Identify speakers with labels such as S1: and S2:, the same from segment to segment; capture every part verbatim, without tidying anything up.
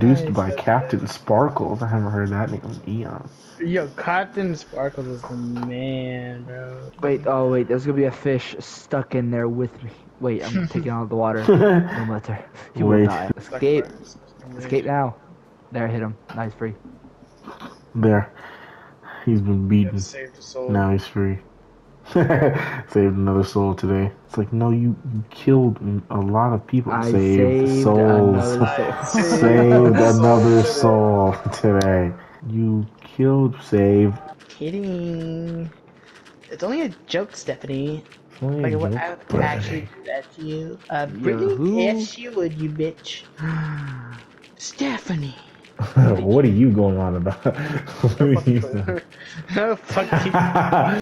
S1: produced
S2: Nice.
S1: by Captain Sparkles. I haven't heard that name in eons.
S2: Yo, Captain Sparkles is the man, bro.
S3: Wait, oh wait, there's gonna be a fish stuck in there with me. Wait, I'm taking out the water. No matter. He will
S1: Wait.
S3: die. Escape. Escape now. There, hit him. Nice, free.
S1: There. He's been beaten.
S2: Save the soul.
S1: Now he's free. Saved another soul today. It's like, no, you, you killed a lot of people.
S3: I
S1: saved,
S3: saved
S1: souls.
S3: another soul.
S1: Saved another soul today. You killed, saved.
S2: Kidding. It's only a joke, Stephanie.
S1: It's only a
S2: Like, what
S1: joke,
S2: I would
S1: but-
S2: actually do that to you. Uh,
S3: Yo,
S2: Brittany,
S3: who?
S2: yes, you would, you bitch. Stephanie.
S1: What are you going on about? What are you
S2: Oh, fuck you. I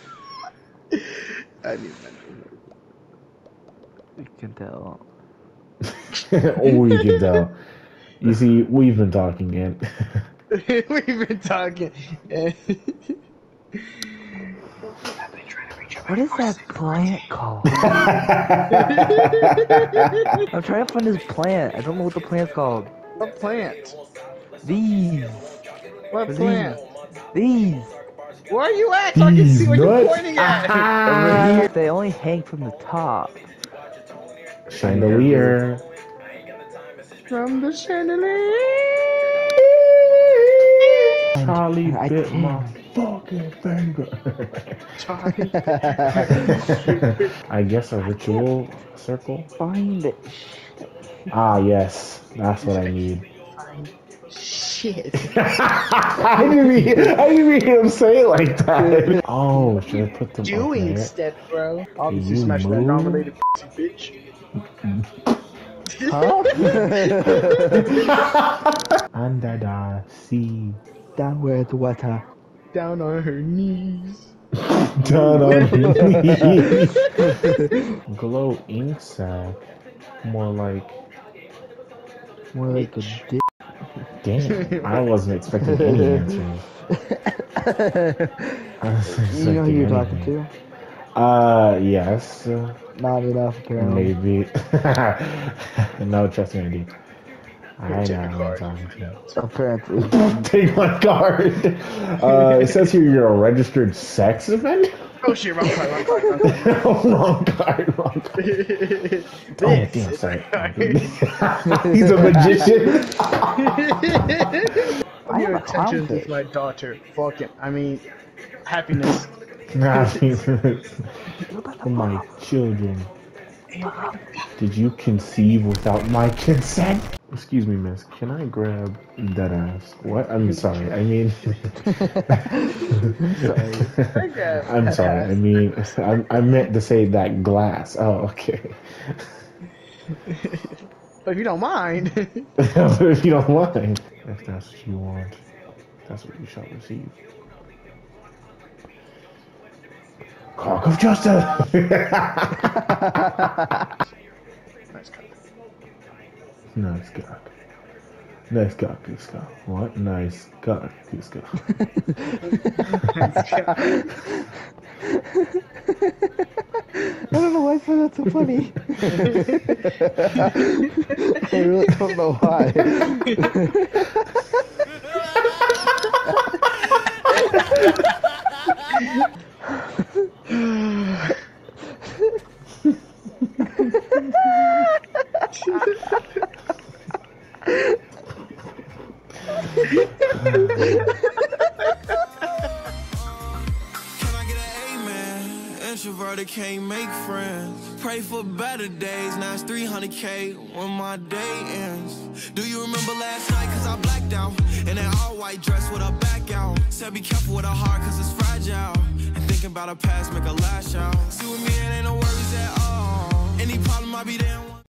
S2: knew
S3: You can tell.
S1: Oh, you can tell. You see, we've been talking, and
S2: that. We've been talking.
S3: What is that plant called? I'm trying to find this plant. I don't know what the plant's called.
S2: What plant?
S3: These.
S2: What
S3: These.
S2: plant?
S3: These.
S2: Where are you at? So I can see what you're
S1: nuts.
S2: pointing at.
S3: Over here. They only hang from the top.
S1: chandelier.
S2: From the chandelier.
S1: Charlie
S3: I
S1: bit
S3: can't.
S1: my fucking finger.
S2: Charlie.
S1: I guess a ritual circle.
S3: Find it.
S1: Ah, yes, that's what I need.
S2: Shit.
S1: I didn't hear, I didn't hear him say it like that. Oh, should I put them
S2: Doing
S1: up there?
S2: instead, bro. Obviously,
S1: You
S2: smash that
S1: move?
S2: nominated bitch.
S3: Huh?
S1: Under the sea.
S3: Down where the water.
S2: Down on her knees.
S1: Down on your knees. Glow ink sac. More like.
S3: More like a dick.
S1: Damn, I wasn't expecting any answers. I wasn't
S3: You know who you're
S1: expecting
S3: talking
S1: anything.
S3: to?
S1: Uh, yes. uh,
S3: Not enough, apparently.
S1: Maybe. No, trust me, I do. I
S2: Take
S1: know
S2: a
S1: who I'm
S2: card.
S1: talking to.
S3: Apparently.
S1: Take my card. Uh, it says here you're a registered sex offender.
S2: Oh shit, wrong card, wrong card, wrong card.
S1: Wrong card, wrong card.
S2: This
S1: Oh, damn,
S2: is
S1: sorry.
S2: my
S1: He's a magician.
S3: I am
S2: Your
S3: a
S2: attention
S3: clownfish.
S2: is my daughter. Fuck it. I mean, happiness.
S1: Nah, for my children. Did you conceive without my consent? Excuse me, miss. Can I grab that ass? What? I'm sorry. I mean...
S3: Sorry.
S1: I'm sorry. I mean, I, I meant to say that glass. Oh, okay.
S2: But if you don't mind.
S1: If you don't mind. If that's what you want, that's what you shall receive. Cock of justice!
S2: Nice cut.
S1: Nice God. Nice God, Goose Cow. What? Nice God, Goose Cow.
S3: I don't know why I find that so funny. I really don't know why.
S4: Introverted can't make friends. Pray for better days. Now it's three hundred K when my day ends. Do you remember last night? Cause I blacked out. In an all white dress with her back out. Said be careful with her heart cause it's fragile. And thinking about her past make her lash out. See with me it ain't no worries at all. Any problem I be there.